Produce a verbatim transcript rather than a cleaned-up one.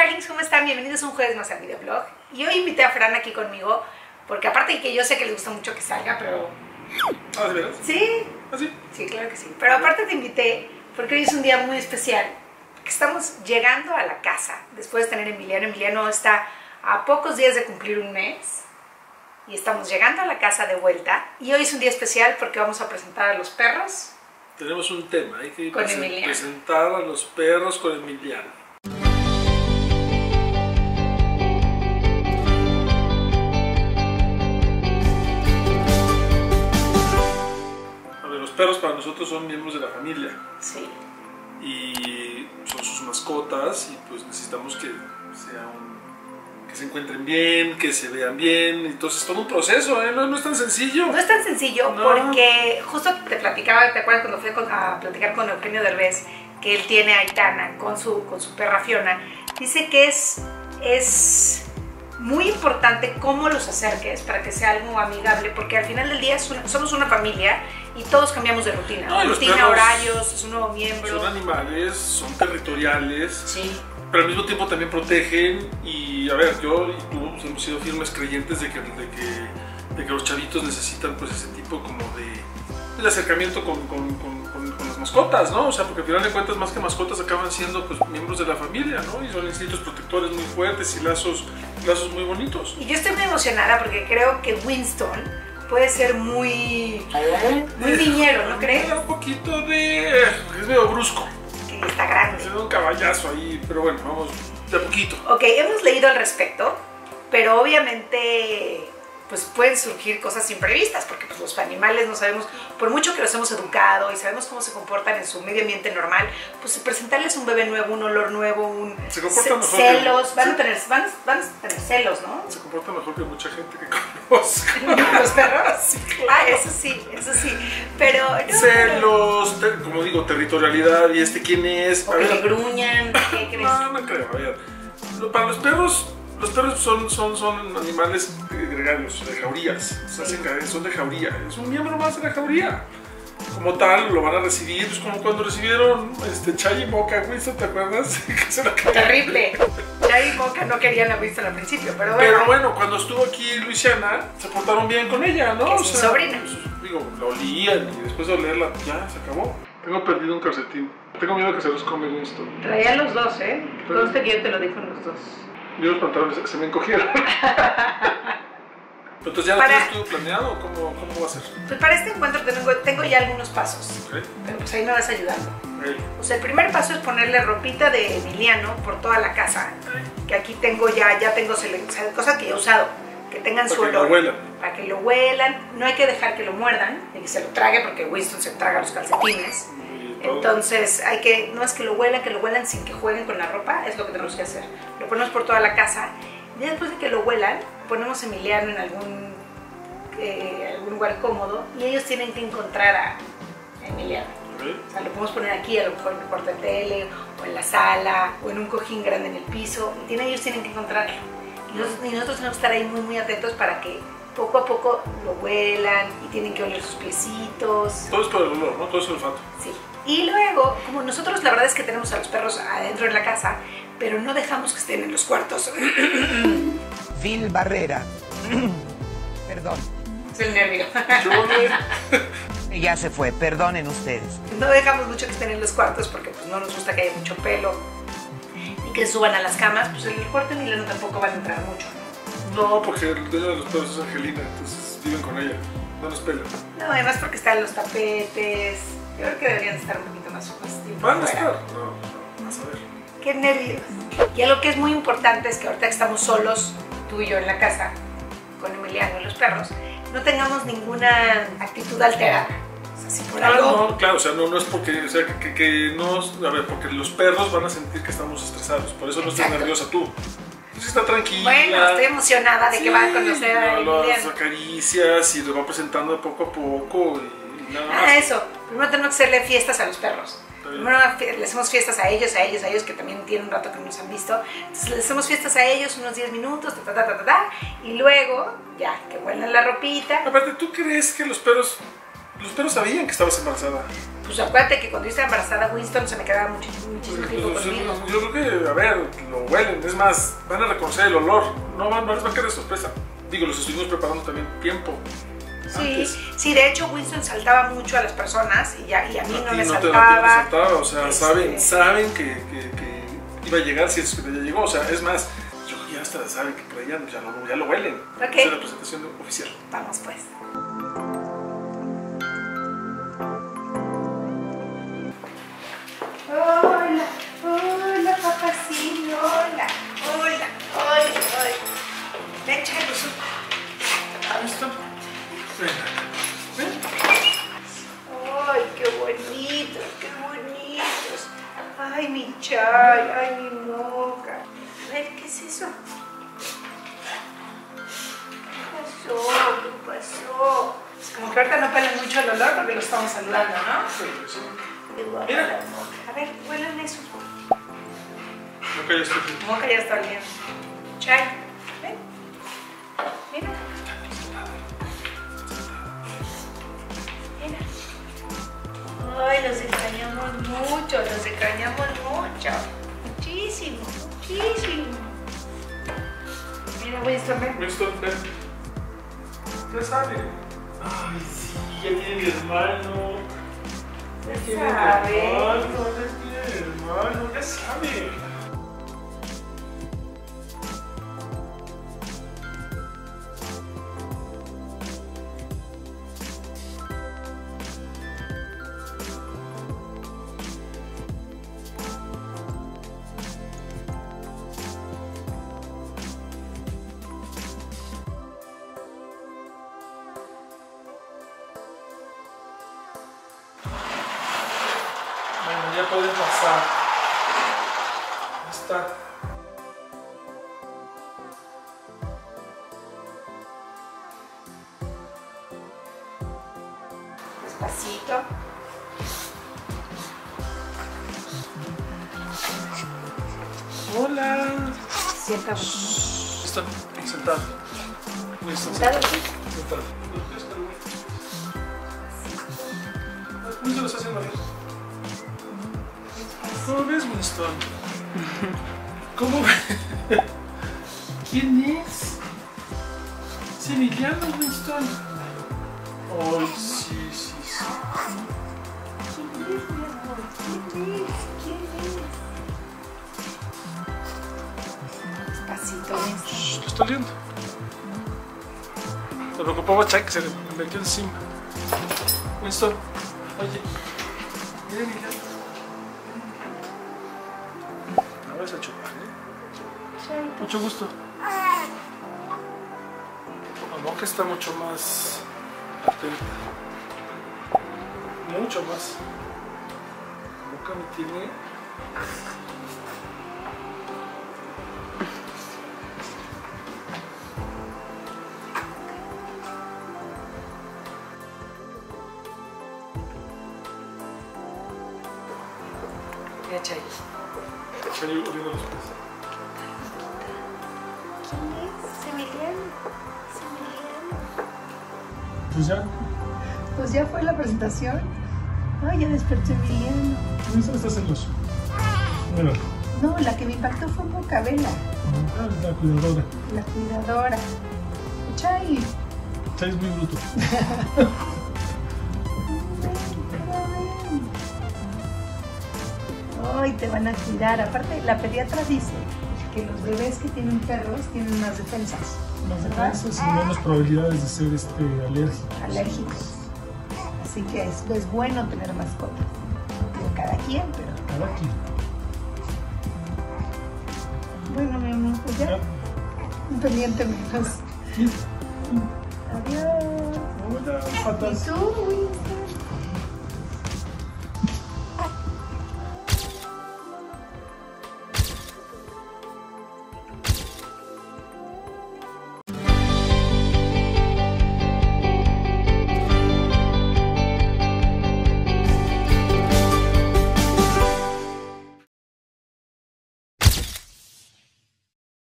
darlings, ¿cómo están? Bienvenidos un jueves más al videoblog. Y hoy invité a Fran aquí conmigo, porque aparte de que yo sé que les gusta mucho que salga, pero... ¿Ah, de veras? ¿Sí? ¿Ah, sí? Sí, claro que sí. Pero aparte te invité porque hoy es un día muy especial, porque estamos llegando a la casa, después de tener a Emiliano. Emiliano está a pocos días de cumplir un mes, y estamos llegando a la casa de vuelta. Y hoy es un día especial porque vamos a presentar a los perros. Tenemos un tema, hay que Con presen Emiliano. presentar a los perros con Emiliano. A ver, los perros para nosotros son miembros de la familia. Sí. Y son sus mascotas y pues necesitamos que sea un... que se encuentren bien, que se vean bien. Entonces todo un proceso, ¿eh? No, no es tan sencillo. No es tan sencillo, No. Porque justo te platicaba, ¿te acuerdas cuando fui a platicar con Eugenio Derbez, que él tiene a Aitana con su, con su perra Fiona? Dice que es, es muy importante cómo los acerques para que sea algo amigable, porque al final del día es una, somos una familia y todos cambiamos de rutina. No, y los rutina, perros horarios, es un nuevo miembro. son animales, son territoriales. Sí. Pero al mismo tiempo también protegen y, a ver, yo y tú pues, hemos sido firmes creyentes de que, de que, de que los chavitos necesitan pues ese tipo como de, de acercamiento con, con, con, con, con las mascotas, ¿no? O sea, porque al final de cuentas más que mascotas acaban siendo pues miembros de la familia, ¿no? Y son instintos protectores muy fuertes y lazos, lazos muy bonitos. Y yo estoy muy emocionada porque creo que Winston puede ser muy, muy niñero, ¿no crees? Un poquito de... es medio brusco. Está grande. Se da un caballazo ahí, pero bueno, vamos de a poquito. Ok, hemos leído al respecto, pero obviamente pues pueden surgir cosas imprevistas, porque pues, los animales no sabemos, por mucho que los hemos educado y sabemos cómo se comportan en su medio ambiente normal, pues presentarles un bebé nuevo, un olor nuevo, un se comportan mejor celos, que, van, sí. a tener, van, van a tener celos, ¿no? Se comporta mejor que mucha gente que conozco. ¿Los perros? Sí, claro. Ah, eso sí, eso sí, pero... No, celos, te, como digo, territorialidad, y este quién es. O que le gruñan, ¿qué crees? No, no creo, a ver. Para los perros, los perros son, son, son animales gregarios, de jaurías, se hacen, son de jauría, es un miembro más de la jauría. Como tal, lo van a recibir, es como cuando recibieron este, Chay y Mocha, Winston, ¿te acuerdas? Que se lo Terrible. Chay y Mocha no querían a Winston al principio, pero bueno. Pero bueno, cuando estuvo aquí Luisiana, se portaron bien con ella, ¿no? Que es o mi sea, sobrina. Pues, digo, la olían y después de olerla, ya, se acabó. Tengo perdido un calcetín. Tengo miedo que se los come Winston. Traían los dos, ¿eh? Conste que yo te lo dije en los dos. Yo los pantalones se me encogieron. Entonces, ¿ya lo Para... tienes tú planeado? ¿Cómo, ¿Cómo va a ser? Pues para este encuentro tengo, tengo ya algunos pasos, Okay. pero pues ahí me vas ayudando. Okay. O sea, el primer paso es ponerle ropita de Emiliano por toda la casa, que aquí tengo ya, ya tengo, o sea, cosas que ya he usado, que tengan Para su que olor. lo huelan. Para que lo huelan, no hay que dejar que lo muerdan, y que se lo trague, porque Winston se traga los calcetines. Y todo. Entonces, hay que, no es que lo huelan, que lo huelan sin que jueguen con la ropa, es lo que tenemos que hacer. Lo ponemos por toda la casa, y después de que lo huelan, ponemos a Emiliano en algún, eh, algún lugar cómodo, y ellos tienen que encontrar a Emiliano. Okay. O sea, lo podemos poner aquí, a lo mejor en el cuarto de tele, o en la sala, o en un cojín grande en el piso, y tienen, ellos tienen que encontrarlo. Y nosotros, y nosotros tenemos que estar ahí muy, muy atentos para que poco a poco lo huelan, y tienen que oler sus piecitos. Todo es por el olor, ¿no? Todo es el olfato. Sí. Y luego, como nosotros la verdad es que tenemos a los perros adentro de la casa, pero no dejamos que estén en los cuartos. Phil Barrera. Perdón. Es el nervio. Yo Ya se fue, perdonen ustedes. No dejamos mucho que estén en los cuartos porque pues, no nos gusta que haya mucho pelo y que suban a las camas. Pues en el cuarto de Milano tampoco van a entrar mucho, ¿no? No, porque el dueño de los perros es Angelina, entonces viven con ella. No nos pelan. No, además porque están los tapetes. Yo creo que deberían estar un poquito más, más tiempo ¿Van a fuera. estar? No, no, vas a ver. Qué nervios. Y algo que es muy importante es que ahorita que estamos solos, tú y yo en la casa, con Emiliano y los perros, no tengamos ninguna actitud alterada. O sea, si por Ah, algo... no, claro, o sea, no, no es porque, o sea, que, que, que no, a ver, porque los perros van a sentir que estamos estresados, por eso no estés Exacto. nerviosa tú. Entonces está tranquila. Bueno, estoy emocionada de sí, que van a conocer a no, las Emiliano. acaricias y lo van presentando poco a poco y nada más. Ah, eso. Primero tenemos que hacerle fiestas a los perros. Primero le hacemos fiestas a ellos, a ellos, a ellos que también tienen un rato que nos han visto. Entonces les hacemos fiestas a ellos unos diez minutos, ta, ta, ta, ta, ta, y luego ya, que huelan la ropita. Aparte, ¿tú crees que los perros, los perros sabían que estabas embarazada? pues acuérdate que cuando yo estaba embarazada, Winston se me quedaba muchísimo, muchísimo tiempo Pues, conmigo. yo, yo creo que, a ver, lo huelen, es más, van a reconocer el olor, no, van, no les va a quedar de sorpresa. Digo, los estuvimos preparando también tiempo. Sí, antes. sí, de hecho Winston saltaba mucho a las personas y, ya, y a mí no Y me no te, saltaba. no te saltaba, o sea, Este- saben, saben que, que, que iba a llegar si es que ya llegó, o sea, es más, yo creo que ya hasta saben que por allá ya lo, ya lo huelen. Ok. Esa es la presentación oficial. Vamos pues. Hola, hola papacito, hola, hola, hola, hola. Ven, Charlos. ¿Listo? Venga. Ven. Ay, qué bonitos, qué bonitos. Ay, mi Chay, ay, mi moca. A ver, ¿qué es eso? ¿Qué pasó? ¿Qué pasó? Como que ahorita no pelan mucho el olor porque lo estamos saludando, ¿no? Sí, sí. Qué guapa Mira. la moca. A ver, huelan eso. No calles tú. Moca ya está oliendo. Chay, ven. Mira. Mira. Ay, los extrañamos mucho, los extrañamos mucho. Muchísimo, muchísimo. Mira, Winston, ven. Winston, ven. Ya sabe. Ay, sí, ya tiene mi hermano. Ya tiene mi sabe. hermano, ya tiene mi hermano, ya sabe. Bueno, ya pueden pasar. Ya está. Despacito. Hola. Sienta Está sentado. Winston, sentado sentado. aquí. Sentado. Winston lo está haciendo bien. ¿Cómo ves, Winston? ¿Cómo ves? ¿Quién es? ¿Es Emiliano, Winston? Ay, sí, sí, sí. ¿Quién es, mi amor? ¿Quién es? ¿Quién es? Despacito, Winston. Shh, lo está oliendo. Me preocupaba Chuck que se le metió encima. Winston, oye. Mira, Emiliano. No vas a chupar, ¿eh? Mucho gusto. La boca está mucho más atenta. Mucho más. La boca me tiene. Mira, Chay. Estoy oliendo los pies. ¿Quién es? Emiliano. Es Emiliano. Pues ya, Pues ya fue la presentación. Ay, ya despertó Emiliano. Winston está celoso. Bueno, No, la que me impactó fue Mocabela, la cuidadora. la cuidadora. Chay. Chay es muy bruto. Ay, te van a cuidar. Aparte, la pediatra dice que los bebés que tienen perros tienen más defensas, Más ¿verdad? defensas y menos probabilidades de ser este, alérgicos. Alérgicos. Así que es, es bueno tener mascotas. Digo, cada quien, pero Cada quien. bueno, mi amor, pues ya, Ya. un pendiente menos. Sí. Adiós. Hola, ¿Y patas. tú, Winston?